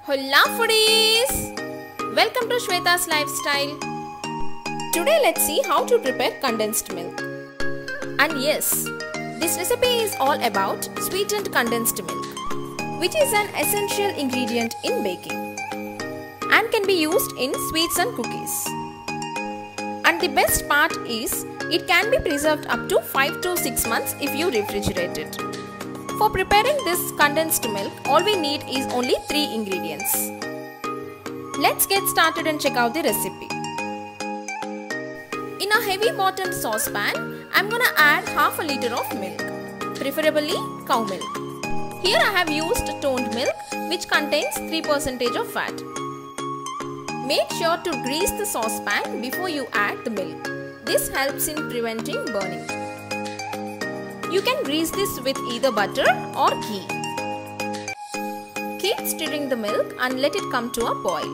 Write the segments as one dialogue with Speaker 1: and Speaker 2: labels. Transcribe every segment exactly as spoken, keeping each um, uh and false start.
Speaker 1: Hola foodies! Welcome to Shweta's Lifestyle. Today let's see how to prepare condensed milk. And yes, this recipe is all about sweetened condensed milk, which is an essential ingredient in baking and can be used in sweets and cookies. And the best part is it can be preserved up to five to six months if you refrigerate it. For preparing this condensed milk, all we need is only three ingredients. Let's get started and check out the recipe. In a heavy bottomed saucepan, I'm gonna add half a liter of milk, preferably cow milk. Here I have used toned milk, which contains three percent of fat. Make sure to grease the saucepan before you add the milk. This helps in preventing burning. You can grease this with either butter or ghee. Keep stirring the milk and let it come to a boil.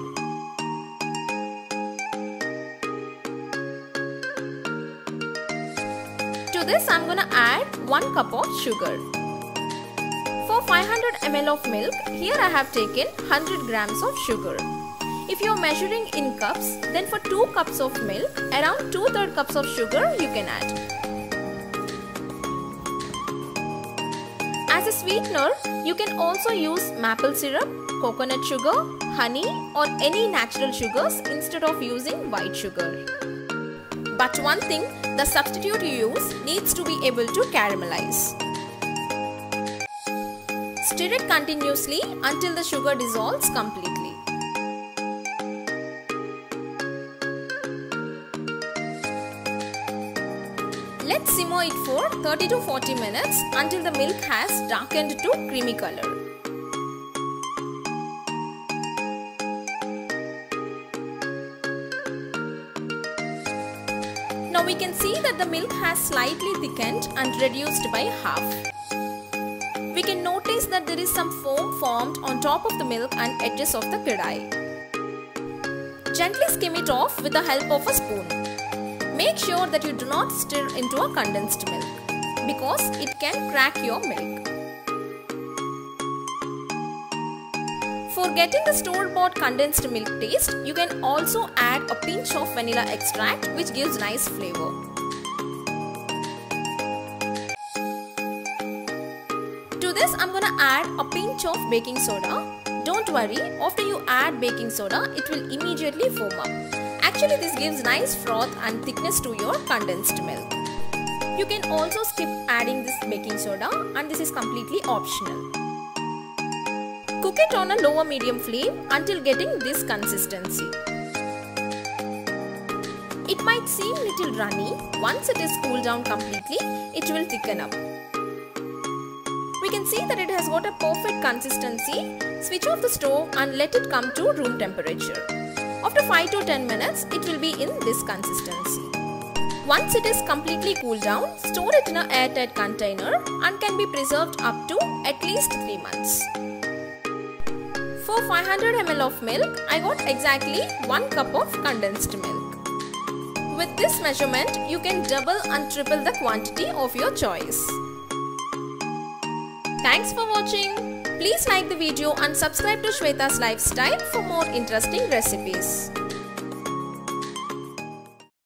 Speaker 1: To this I'm gonna add one cup of sugar. For five hundred milliliters of milk, here I have taken one hundred grams of sugar. If you are measuring in cups, then for two cups of milk, around two thirds cups of sugar you can add. As a sweetener, you can also use maple syrup, coconut sugar, honey or any natural sugars instead of using white sugar. But one thing, the substitute you use needs to be able to caramelize. Stir it continuously until the sugar dissolves completely. Let's simmer it for thirty to forty minutes until the milk has darkened to creamy color. Now we can see that the milk has slightly thickened and reduced by half. We can notice that there is some foam formed on top of the milk and edges of the kadai. Gently skim it off with the help of a spoon. Make sure that you do not stir into a condensed milk because it can crack your milk. For getting the store-bought condensed milk taste, you can also add a pinch of vanilla extract which gives nice flavor. To this I'm gonna add a pinch of baking soda. Don't worry, after you add baking soda, it will immediately foam up. Actually, this gives nice froth and thickness to your condensed milk. You can also skip adding this baking soda and this is completely optional. Cook it on a lower medium flame until getting this consistency. It might seem little runny. Once it is cooled down completely, it will thicken up. We can see that it has got a perfect consistency. Switch off the stove and let it come to room temperature. After five to ten minutes, it will be in this consistency. Once it is completely cooled down, store it in an airtight container and can be preserved up to at least three months. For five hundred milliliters of milk, I got exactly one cup of condensed milk. With this measurement, you can double and triple the quantity of your choice. Thanks for watching. Please like the video and subscribe to Shweta's Lifestyle for more interesting recipes.